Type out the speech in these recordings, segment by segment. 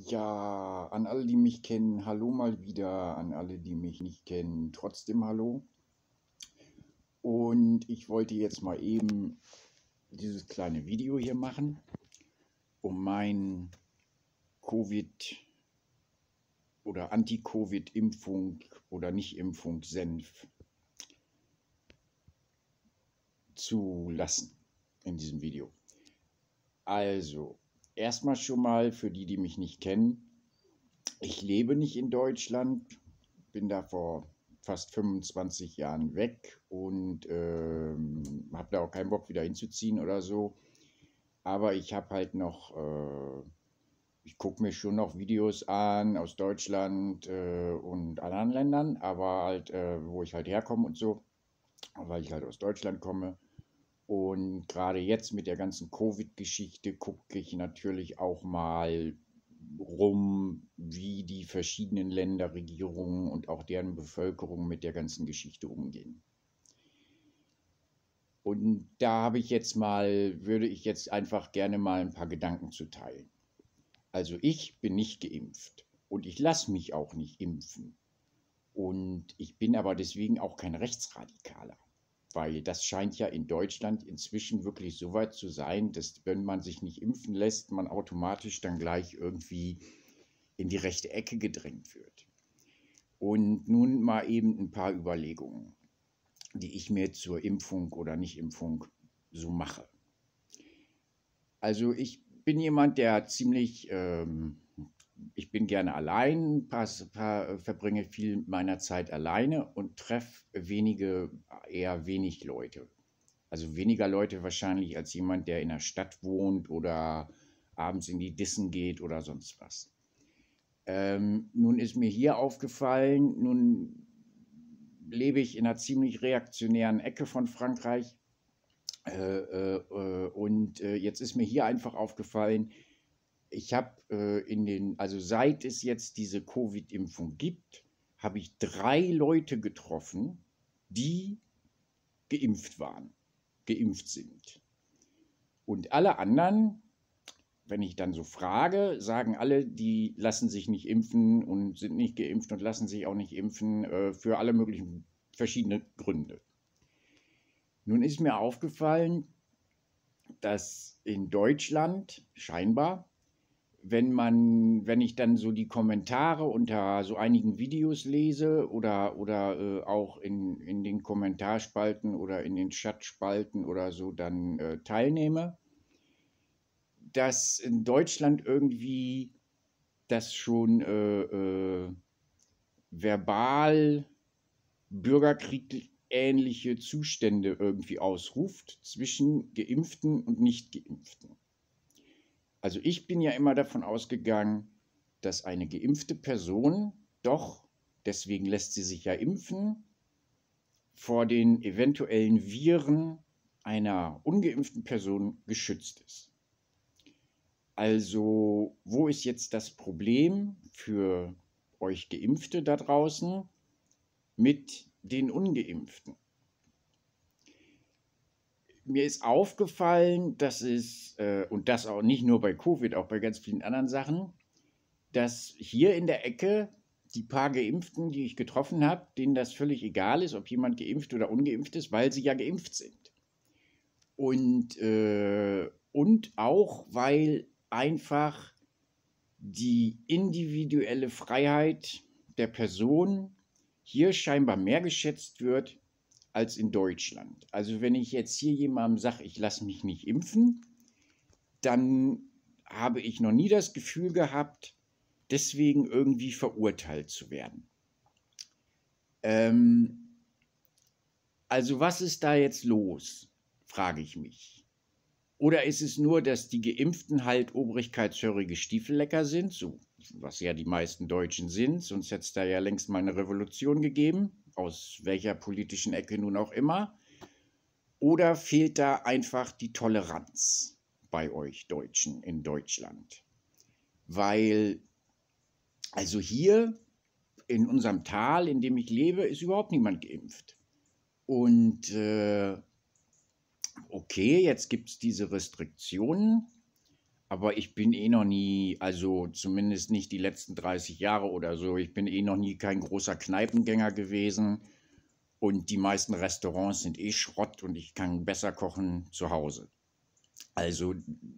Ja, an alle, die mich kennen, hallo mal wieder. An alle, die mich nicht kennen, trotzdem hallo. Und ich wollte jetzt mal eben dieses kleine Video hier machen, um mein Covid- oder Anti-Covid-Impfung oder Nicht-Impfung-Senf zu lassen in diesem Video. Also, erstmal schon mal für die, die mich nicht kennen. Ich lebe nicht in Deutschland, bin da vor fast 25 Jahren weg und habe da auch keinen Bock wieder hinzuziehen oder so. Aber ich habe halt noch, ich gucke mir schon noch Videos an aus Deutschland und anderen Ländern, aber halt, wo ich halt herkomme und so, weil ich halt aus Deutschland komme. Und gerade jetzt mit der ganzen Covid-Geschichte gucke ich natürlich auch mal rum, wie die verschiedenen Länder, Regierungen und auch deren Bevölkerung mit der ganzen Geschichte umgehen. Und da würde ich jetzt einfach gerne mal ein paar Gedanken zu teilen. Also ich bin nicht geimpft und ich lasse mich auch nicht impfen. Und ich bin aber deswegen auch kein Rechtsradikaler. Weil das scheint ja in Deutschland inzwischen wirklich so weit zu sein, dass wenn man sich nicht impfen lässt, man automatisch dann gleich irgendwie in die rechte Ecke gedrängt wird. Und nun mal eben ein paar Überlegungen, die ich mir zur Impfung oder Nichtimpfung so mache. Also ich bin jemand, der ich bin gerne allein, verbringe viel meiner Zeit alleine und treffe eher wenig Leute. Also weniger Leute wahrscheinlich als jemand, der in der Stadt wohnt oder abends in die Dissen geht oder sonst was. Nun ist mir hier aufgefallen, nun lebe ich in einer ziemlich reaktionären Ecke von Frankreich. Jetzt ist mir hier einfach aufgefallen, ich habe also seit es jetzt diese Covid-Impfung gibt, habe ich 3 Leute getroffen, die geimpft waren, geimpft sind. Und alle anderen, wenn ich dann so frage, sagen alle, die lassen sich nicht impfen und sind nicht geimpft und lassen sich auch nicht impfen für alle möglichen verschiedene Gründe. Nun ist mir aufgefallen, dass in Deutschland scheinbar, wenn ich dann so die Kommentare unter so einigen Videos lese oder auch in den Kommentarspalten oder in den Chatspalten oder so dann teilnehme, dass in Deutschland irgendwie das schon verbal bürgerkriegähnliche Zustände irgendwie ausruft zwischen Geimpften und Nicht-Geimpften. Also ich bin ja immer davon ausgegangen, dass eine geimpfte Person doch, deswegen lässt sie sich ja impfen, vor den eventuellen Viren einer ungeimpften Person geschützt ist. Also, wo ist jetzt das Problem für euch Geimpfte da draußen mit den Ungeimpften? Mir ist aufgefallen, und das auch nicht nur bei Covid, auch bei ganz vielen anderen Sachen, dass hier in der Ecke die paar Geimpften, die ich getroffen habe, denen das völlig egal ist, ob jemand geimpft oder ungeimpft ist, weil sie ja geimpft sind. Und auch, weil einfach die individuelle Freiheit der Person hier scheinbar mehr geschätzt wird als in Deutschland. Also wenn ich jetzt hier jemandem sage, ich lasse mich nicht impfen, dann habe ich noch nie das Gefühl gehabt, deswegen irgendwie verurteilt zu werden. Also was ist da jetzt los, frage ich mich. Oder ist es nur, dass die Geimpften halt obrigkeitshörige Stiefellecker sind, so was ja die meisten Deutschen sind, sonst hätte es da ja längst mal eine Revolution gegeben, aus welcher politischen Ecke nun auch immer. Oder fehlt da einfach die Toleranz bei euch Deutschen in Deutschland? Weil, also hier in unserem Tal, in dem ich lebe, ist überhaupt niemand geimpft. Und okay, jetzt gibt es diese Restriktionen, Aber ich bin eh noch nie, also zumindest nicht die letzten 30 Jahre oder so, ich bin eh noch nie kein großer Kneipengänger gewesen und die meisten Restaurants sind eh Schrott und ich kann besser kochen zu Hause. Also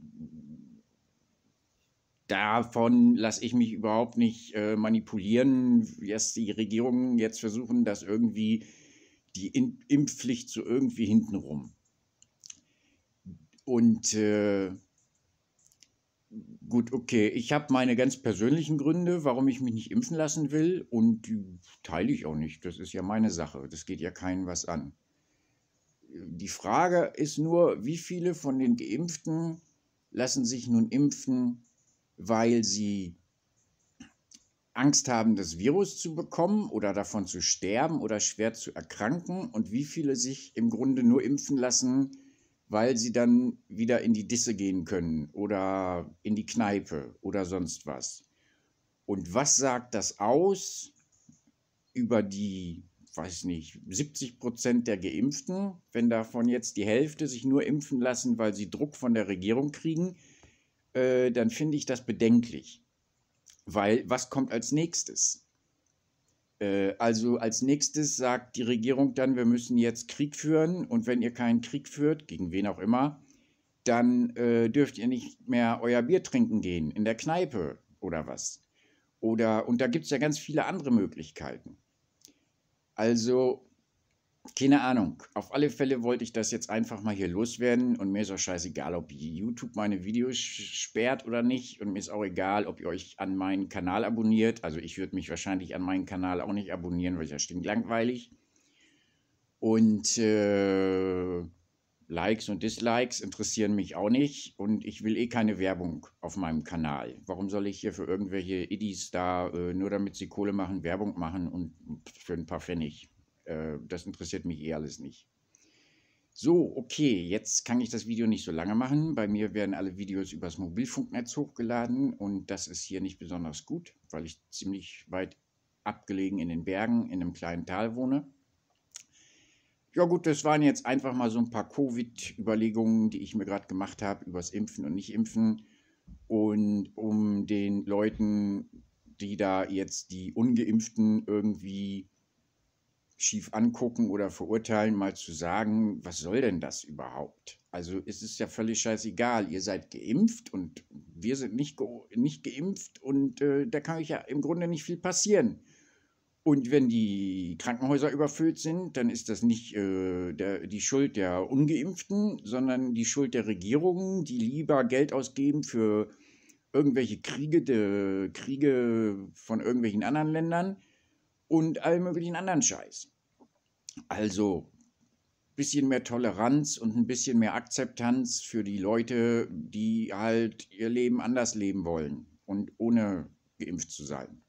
davon lasse ich mich überhaupt nicht manipulieren, dass die Regierungen jetzt versuchen, das irgendwie die Impfpflicht so irgendwie hintenrum. Und gut, okay, ich habe meine ganz persönlichen Gründe, warum ich mich nicht impfen lassen will und die teile ich auch nicht. Das ist ja meine Sache. Das geht ja keinen was an. Die Frage ist nur, wie viele von den Geimpften lassen sich nun impfen, weil sie Angst haben, das Virus zu bekommen oder davon zu sterben oder schwer zu erkranken und wie viele sich im Grunde nur impfen lassen, weil sie dann wieder in die Disse gehen können oder in die Kneipe oder sonst was. Und was sagt das aus über die, weiß nicht, 70% der Geimpften, wenn davon jetzt die Hälfte sich nur impfen lassen, weil sie Druck von der Regierung kriegen, dann finde ich das bedenklich. Weil was kommt als nächstes? Also als nächstes sagt die Regierung dann, wir müssen jetzt Krieg führen und wenn ihr keinen Krieg führt, gegen wen auch immer, dann dürft ihr nicht mehr euer Bier trinken gehen in der Kneipe oder was. Und da gibt es ja ganz viele andere Möglichkeiten. Also, keine Ahnung. Auf alle Fälle wollte ich das jetzt einfach mal hier loswerden und mir ist auch scheißegal, ob YouTube meine Videos sperrt oder nicht und mir ist auch egal, ob ihr euch an meinen Kanal abonniert. Also ich würde mich wahrscheinlich an meinen Kanal auch nicht abonnieren, weil das stinkt langweilig. Und Likes und Dislikes interessieren mich auch nicht und ich will eh keine Werbung auf meinem Kanal. Warum soll ich hier für irgendwelche Idis da, nur damit sie Kohle machen, Werbung machen und für ein paar Pfennig? Das interessiert mich eh alles nicht. So, okay, jetzt kann ich das Video nicht so lange machen. Bei mir werden alle Videos übers Mobilfunknetz hochgeladen und das ist hier nicht besonders gut, weil ich ziemlich weit abgelegen in den Bergen in einem kleinen Tal wohne. Ja gut, das waren jetzt einfach mal so ein paar Covid-Überlegungen, die ich mir gerade gemacht habe übers Impfen und Nicht-Impfen. Und um den Leuten, die da jetzt die Ungeimpften irgendwie schief angucken oder verurteilen, mal zu sagen, was soll denn das überhaupt? Also es ist ja völlig scheißegal, ihr seid geimpft und wir sind nicht geimpft und da kann euch ja im Grunde nicht viel passieren. Und wenn die Krankenhäuser überfüllt sind, dann ist das nicht die Schuld der Ungeimpften, sondern die Schuld der Regierungen, die lieber Geld ausgeben für irgendwelche Kriege von irgendwelchen anderen Ländern und allen möglichen anderen Scheiß. Also ein bisschen mehr Toleranz und ein bisschen mehr Akzeptanz für die Leute, die halt ihr Leben anders leben wollen und ohne geimpft zu sein.